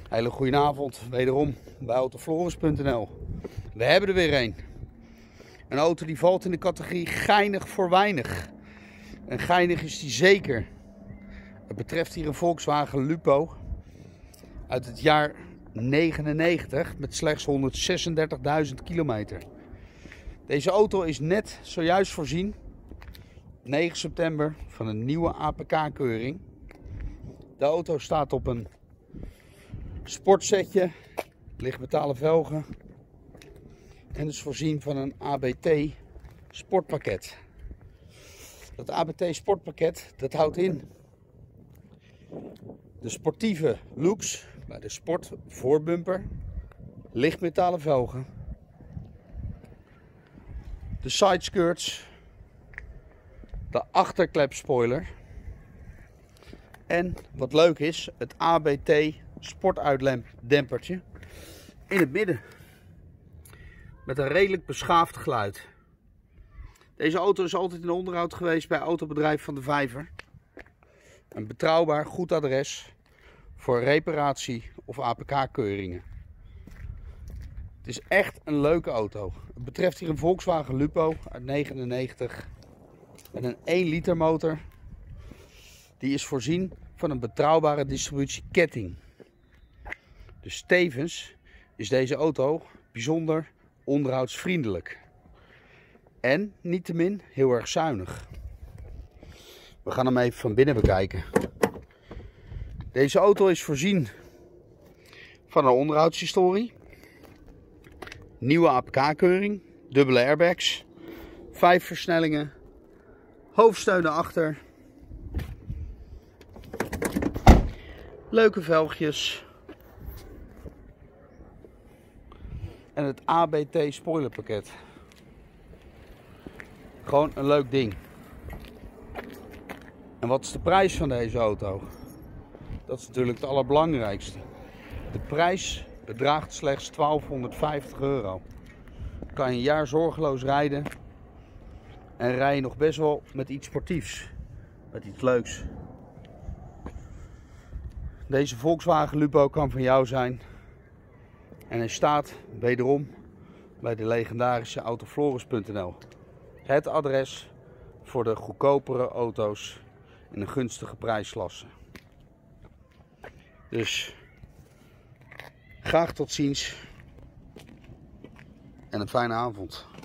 Hele goedenavond, wederom bij Autoflores.nl. We hebben er weer een. Een auto die valt in de categorie geinig voor weinig. En geinig is die zeker. Het betreft hier een Volkswagen Lupo uit het jaar 99 met slechts 136.000 kilometer. Deze auto is net zojuist voorzien, 9 september, van een nieuwe APK-keuring. De auto staat op een sportsetje, lichtmetalen velgen en is voorzien van een ABT sportpakket. Dat ABT sportpakket dat houdt in de sportieve looks bij de sport voorbumper, lichtmetalen velgen, de sideskirts, de achterklepspoiler en wat leuk is, het ABT sportuitdempertje in het midden met een redelijk beschaafd geluid. Deze auto is altijd in onderhoud geweest bij autobedrijf Van de Vijver. Een betrouwbaar, goed adres voor reparatie of APK-keuringen. Het is echt een leuke auto. Het betreft hier een Volkswagen Lupo uit 99 met een 1 liter motor. Die is voorzien van een betrouwbare distributieketting. Dus tevens is deze auto bijzonder onderhoudsvriendelijk. En niettemin heel erg zuinig. We gaan hem even van binnen bekijken. Deze auto is voorzien van een onderhoudshistorie. Nieuwe APK-keuring, dubbele airbags, 5 versnellingen, hoofdsteunen achter, leuke velgjes en het ABT spoilerpakket. Gewoon een leuk ding. En wat is de prijs van deze auto? Dat is natuurlijk het allerbelangrijkste. De prijs bedraagt slechts €1250. Kan je een jaar zorgeloos rijden en rij je nog best wel met iets sportiefs, met iets leuks. Deze Volkswagen Lupo kan van jou zijn en hij staat wederom bij de legendarische Autoflores.nl. Het adres voor de goedkopere auto's in een gunstige prijsklasse. Dus graag tot ziens en een fijne avond.